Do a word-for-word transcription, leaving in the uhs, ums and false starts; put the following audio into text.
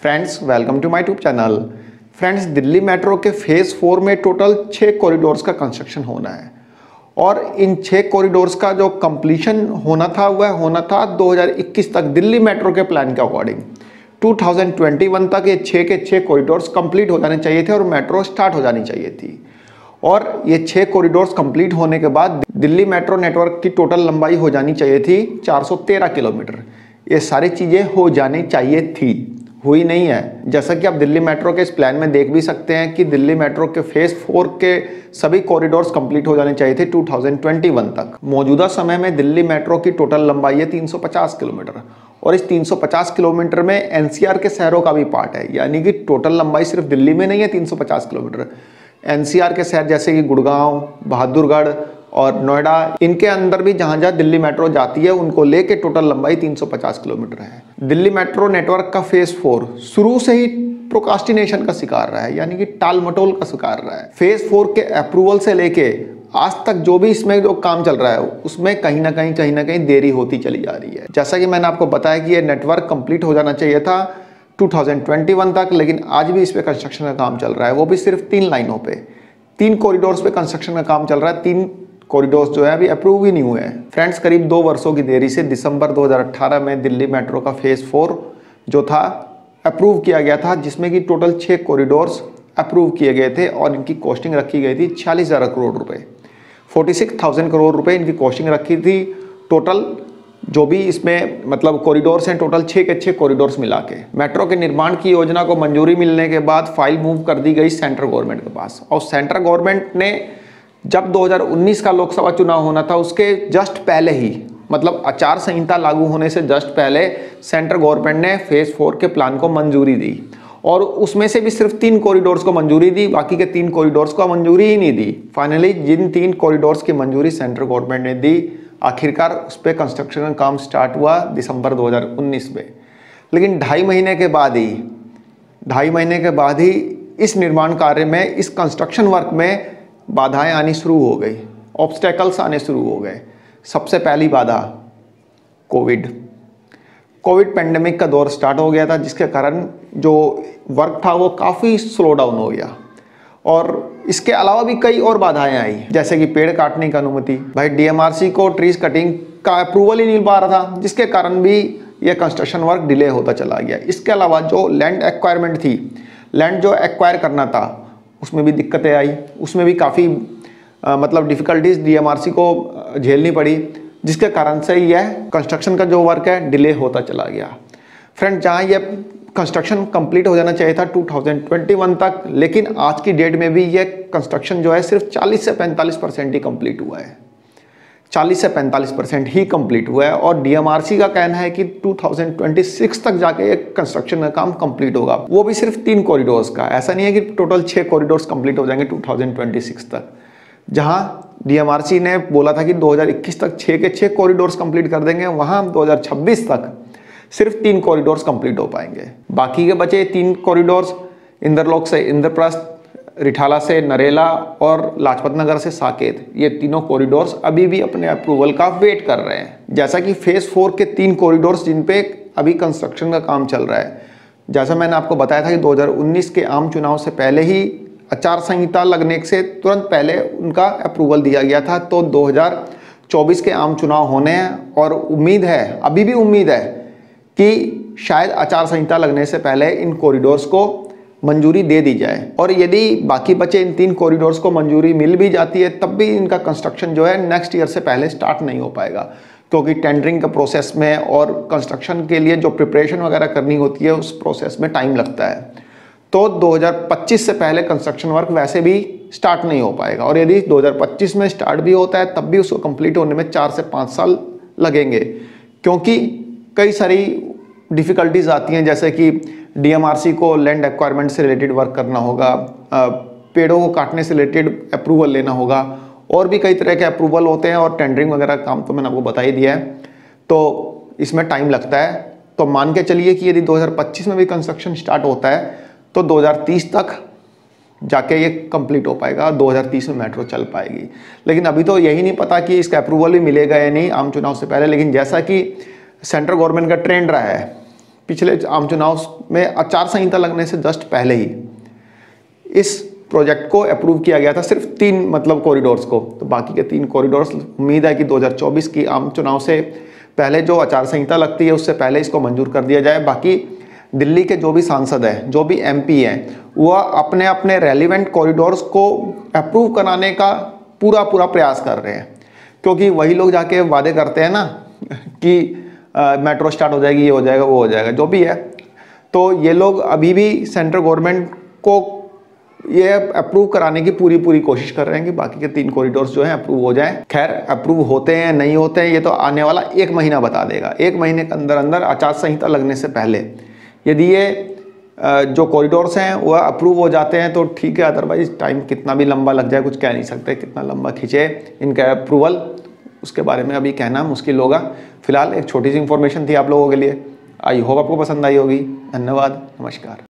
Friends, welcome to my YouTube channel. Friends, Delhi metro के phase four में total छः corridors का कंस्ट्रक्शन होना है और इन छः कॉरिडोर्स का जो कंप्लीशन होना था वह होना था दो हज़ार इक्कीस तक। दिल्ली मेट्रो के प्लान के अकॉर्डिंग दो हज़ार इक्कीस तक ये छः के छः कॉरिडोर्स कंप्लीट हो जाने चाहिए थे और मेट्रो स्टार्ट हो जानी चाहिए थी। और ये छः कॉरिडोर्स कंप्लीट होने के बाद दिल्ली मेट्रो नेटवर्क की टोटल लंबाई हो जानी चाहिए थी चार सौ तेरह किलोमीटर। ये सारी चीज़ें हो जानी चाहिए थी, हुई नहीं है। जैसा कि आप दिल्ली मेट्रो के इस प्लान में देख भी सकते हैं कि दिल्ली मेट्रो के फेज़ फोर के सभी कॉरिडोर्स कंप्लीट हो जाने चाहिए थे दो हज़ार इक्कीस तक। मौजूदा समय में दिल्ली मेट्रो की टोटल लंबाई है तीन सौ पचास किलोमीटर और इस तीन सौ पचास किलोमीटर में एनसीआर के शहरों का भी पार्ट है, यानी कि टोटल लंबाई सिर्फ दिल्ली में नहीं है तीन सौ पचास किलोमीटर। एनसीआर के शहर जैसे कि गुड़गांव, बहादुरगढ़ और नोएडा, इनके अंदर भी जहां जहां दिल्ली मेट्रो जाती है उनको लेके टोटल लंबाई तीन सौ पचास किलोमीटर है। दिल्ली मेट्रो नेटवर्क का फेज फोर शुरू से ही प्रोकास्टिनेशन का शिकार रहा है, यानी कि टाल मटोल का शिकार रहा है। फेज फोर के अप्रूवल से लेके आज तक जो भी इसमें जो काम चल रहा है उसमें कहीं ना कहीं कहीं ना कहीं देरी होती चली जा रही है। जैसा कि मैंने आपको बताया कि ये नेटवर्क कंप्लीट हो जाना चाहिए था दो हज़ार इक्कीस तक, लेकिन आज भी इस पे कंस्ट्रक्शन का काम चल रहा है, वो भी सिर्फ तीन लाइनों पे, तीन कॉरिडोर्स पे कंस्ट्रक्शन का काम चल रहा है। तीन कॉरिडोर्स जो है अभी अप्रूव ही नहीं हुए हैं। फ्रेंड्स, करीब दो वर्षों की देरी से दिसंबर दो हज़ार अठारह में दिल्ली मेट्रो का फेज फोर जो था अप्रूव किया गया था, जिसमें कि टोटल छः कॉरिडोर्स अप्रूव किए गए थे और इनकी कॉस्टिंग रखी गई थी छियालीस हज़ार करोड़ रुपए, फोर्टी सिक्स थाउजेंड करोड़ रुपए इनकी कॉस्टिंग रखी थी। टोटल जो भी इसमें मतलब कॉरिडोर्स हैं, टोटल छः के छः कॉरिडोर्स मिला के मेट्रो के निर्माण की योजना को मंजूरी मिलने के बाद फाइल मूव कर दी गई सेंट्रल गवर्नमेंट के पास। और सेंट्रल गवर्नमेंट ने जब दो हज़ार उन्नीस का लोकसभा चुनाव होना था उसके जस्ट पहले ही, मतलब आचार संहिता लागू होने से जस्ट पहले सेंट्रल गवर्नमेंट ने फेज फोर के प्लान को मंजूरी दी और उसमें से भी सिर्फ तीन कॉरिडोर्स को मंजूरी दी, बाकी के तीन कॉरिडोर्स को मंजूरी ही नहीं दी। फाइनली जिन तीन कॉरिडोर्स की मंजूरी सेंट्रल गवर्नमेंट ने दी, आखिरकार उस पर कंस्ट्रक्शन का काम स्टार्ट हुआ दिसंबर दो हज़ार उन्नीस में। लेकिन ढाई महीने के बाद ही ढाई महीने के बाद ही इस निर्माण कार्य में, इस कंस्ट्रक्शन वर्क में बाधाएं आनी शुरू हो गई, ऑब्स्टेकल्स आने शुरू हो गए। सबसे पहली बाधा कोविड कोविड पेंडेमिक का दौर स्टार्ट हो गया था, जिसके कारण जो वर्क था वो काफ़ी स्लो डाउन हो गया। और इसके अलावा भी कई और बाधाएं आई, जैसे कि पेड़ काटने की अनुमति। भाई डीएमआरसी को ट्रीज कटिंग का अप्रूवल ही नहीं मिल पा रहा था, जिसके कारण भी ये कंस्ट्रक्शन वर्क डिले होता चला गया। इसके अलावा जो लैंड एक्वायरमेंट थी, लैंड जो एक्वायर करना था उसमें भी दिक्कतें आई, उसमें भी काफ़ी मतलब डिफ़िकल्टीज डीएमआरसी को झेलनी पड़ी, जिसके कारण से यह कंस्ट्रक्शन का जो वर्क है डिले होता चला गया। फ्रेंड, जहाँ यह कंस्ट्रक्शन कंप्लीट हो जाना चाहिए था दो हज़ार इक्कीस तक, लेकिन आज की डेट में भी यह कंस्ट्रक्शन जो है सिर्फ चालीस से पैंतालीस परसेंट ही कंप्लीट हुआ है, चालीस से पैंतालीस परसेंट ही कंप्लीट हुआ है। और डीएमआरसी का कहना है कि दो हज़ार छब्बीस तक जाके ये कंस्ट्रक्शन का काम कंप्लीट होगा, वो भी सिर्फ तीन कॉरिडोर्स का। ऐसा नहीं है कि टोटल छः कॉरिडोर्स कंप्लीट हो जाएंगे दो हज़ार छब्बीस तक। जहां डीएमआरसी ने बोला था कि दो हज़ार इक्कीस तक छः के छः कॉरिडोर्स कंप्लीट कर देंगे, वहां दो हज़ार छब्बीस तक सिर्फ तीन कॉरिडोर्स कंप्लीट हो पाएंगे। बाकी के बचे तीन कॉरिडोर्स इंद्रलोक से इंद्रप्रस्थ, रिठाला से नरेला और लाजपत नगर से साकेत, ये तीनों कॉरिडोर्स अभी भी अपने अप्रूवल का वेट कर रहे हैं। जैसा कि फेज फोर के तीन कॉरिडोर्स जिन पे अभी कंस्ट्रक्शन का काम चल रहा है, जैसा मैंने आपको बताया था कि दो हज़ार उन्नीस के आम चुनाव से पहले ही, आचार संहिता लगने से तुरंत पहले उनका अप्रूवल दिया गया था। तो दो हज़ार चौबीस के आम चुनाव होने हैं और उम्मीद है, अभी भी उम्मीद है कि शायद आचार संहिता लगने से पहले इन कॉरिडोर्स को मंजूरी दे दी जाए। और यदि बाकी बचे इन तीन कॉरिडोर्स को मंजूरी मिल भी जाती है तब भी इनका कंस्ट्रक्शन जो है नेक्स्ट ईयर से पहले स्टार्ट नहीं हो पाएगा, क्योंकि टेंडरिंग के प्रोसेस में और कंस्ट्रक्शन के लिए जो प्रिपरेशन वगैरह करनी होती है उस प्रोसेस में टाइम लगता है। तो दो हज़ार पच्चीस से पहले कंस्ट्रक्शन वर्क वैसे भी स्टार्ट नहीं हो पाएगा। और यदि दो हज़ार पच्चीस में स्टार्ट भी होता है तब भी उसको कंप्लीट होने में चार से पाँच साल लगेंगे, क्योंकि कई सारी डिफ़िकल्टीज आती हैं, जैसे कि डीएमआरसी को लैंड एक्वायरमेंट से रिलेटेड वर्क करना होगा, पेड़ों को काटने से रिलेटेड अप्रूवल लेना होगा, और भी कई तरह के अप्रूवल होते हैं। और टेंडरिंग वगैरह काम तो मैंने आपको बता ही दिया है, तो इसमें टाइम लगता है। तो मान के चलिए कि यदि दो हज़ार पच्चीस में भी कंस्ट्रक्शन स्टार्ट होता है तो दो हज़ार तीस तक जाके ये कंप्लीट हो पाएगा, दो हज़ार तीस में मेट्रो चल पाएगी। लेकिन अभी तो यही नहीं पता कि इसका अप्रूवल भी मिलेगा या नहीं आम चुनाव से पहले। लेकिन जैसा कि सेंट्रल गवर्नमेंट का ट्रेंड रहा है पिछले आम चुनाव में आचार संहिता लगने से जस्ट पहले ही इस प्रोजेक्ट को अप्रूव किया गया था, सिर्फ तीन मतलब कॉरिडोर्स को। तो बाकी के तीन कॉरिडोर्स उम्मीद है कि दो हज़ार चौबीस की आम चुनाव से पहले जो आचार संहिता लगती है उससे पहले इसको मंजूर कर दिया जाए। बाकी दिल्ली के जो भी सांसद हैं, जो भी एमपी हैं, वह अपने अपने रेलिवेंट कॉरिडोर्स को अप्रूव कराने का पूरा पूरा प्रयास कर रहे हैं, क्योंकि वही लोग जाके वादे करते हैं ना कि मेट्रो स्टार्ट हो जाएगी, ये हो जाएगा, वो हो जाएगा, जो भी है। तो ये लोग अभी भी सेंट्रल गवर्नमेंट को ये अप्रूव कराने की पूरी पूरी कोशिश कर रहे हैं कि बाकी के तीन कॉरिडोर्स जो हैं अप्रूव हो जाएं। खैर, अप्रूव होते हैं नहीं होते हैं ये तो आने वाला एक महीना बता देगा। एक महीने के अंदर अंदर आचार संहिता लगने से पहले यदि ये जो कॉरिडोर्स हैं वह अप्रूव हो जाते हैं तो ठीक है, अदरवाइज टाइम कितना भी लंबा लग जाए कुछ कह नहीं सकते, कितना लंबा खींचे इनका अप्रूवल, उसके बारे में अभी कहना मुश्किल होगा। फिलहाल एक छोटी सी इंफॉर्मेशन थी आप लोगों के लिए, आई होप आपको पसंद आई होगी। धन्यवाद, नमस्कार।